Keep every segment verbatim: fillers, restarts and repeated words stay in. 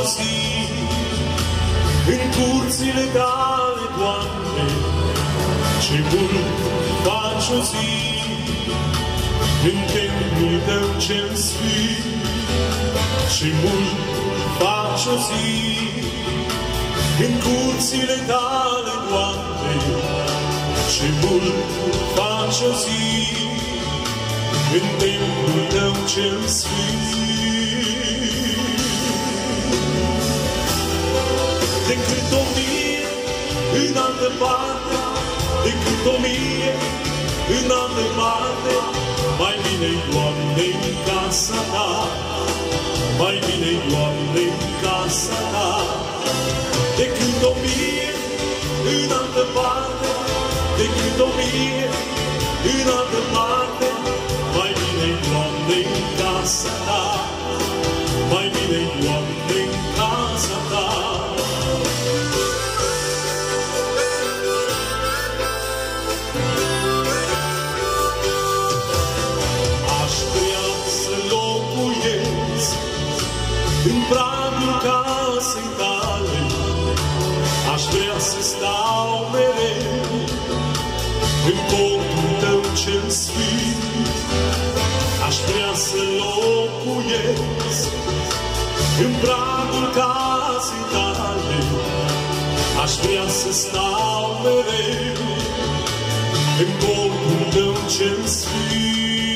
zi în curțile tale, Doamne, ce mult faci o zi în templul Tău cel sfânt, ce mult faci o zi în curțile tale, Doamne, ce mult faci o zi în templul Tău cel sfânt. Decât o mie în altă parte, decât o mie în altă parte, mai bine-i, Doamne, în casa Ta, mai bine-i, Doamne, în casa Ta. Decât o mie în altă parte, decât o mie în altă parte, mai bine-i, Doamne, în casa Ta, mai bine-i, Doamne, în casa Ta. Aș vrea să locuiesc în pragul casei Tale, aș vrea să stau mereu în cortul Tău cel sfânt, aș vrea să locuiesc în pragul casei Tale, aș vrea să stau mereu în cortul Tău cel sfânt.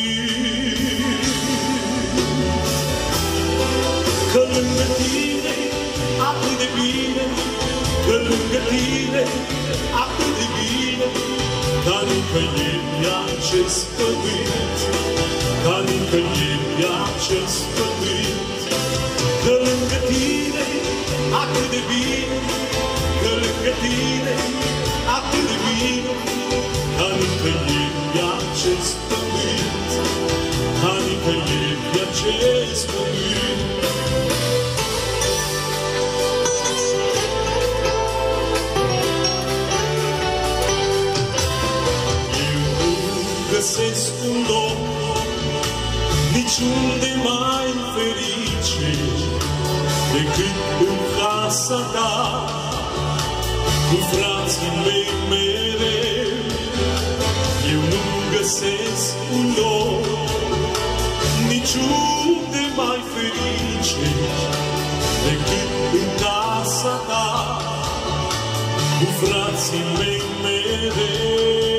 Că lângă Tine atât de bine, că lângă Tine atât de bine, ca nicăieri pe acest pământ, ca nicăieri pe acest pământ. Că lângă Tine atât de bine, că lângă Tine atât de bine, ca nicăieri pe acest pământ, ca nicăieri pe acest pământ. Găsesc un loc niciunde mai ferice decât în casa Ta, cu frații mei mereu. Eu nu găsesc un loc niciunde mai ferice decât în casa Ta, cu frații mei mereu.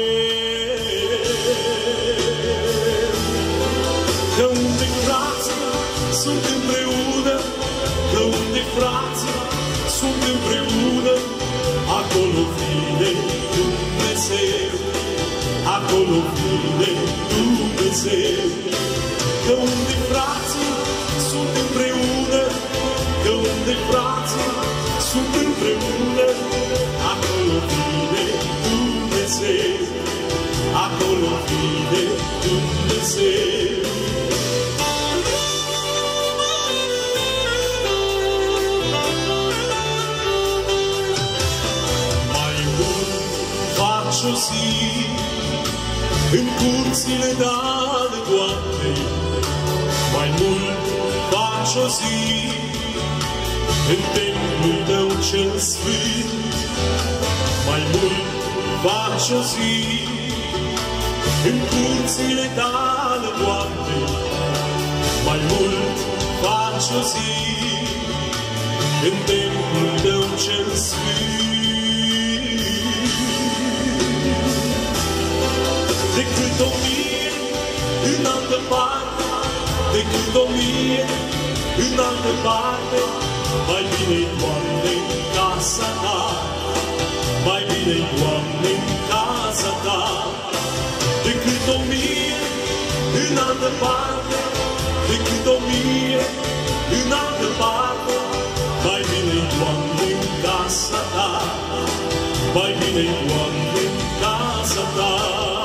Că unde frații sunt împreună, că unde frații sunt împreună, acolo vine Dumnezeu, acolo vine Dumnezeu. Că unde frații sunt împreună, că unde frații sunt împreună, acolo vine Dumnezeu, acolo vine Dumnezeu. O zi în curțile Tale, Doamne, mai mult faci o zi în templul Tău cel sfânt, mai mult faci o zi în curțile Tale, Doamne, mai mult faci o zi în templul Tău cel sfânt. Decât o mie în altă parte, decât o mie în altă parte, mai bine-i, Doamne, în casa Ta, mai bine-i, Doamne, în casa Ta. Decât o mie în altă parte, decât o mie în altă parte, mai bine-i, Doamne, în casa Ta, mai bine-i, Doamne, în casa Ta.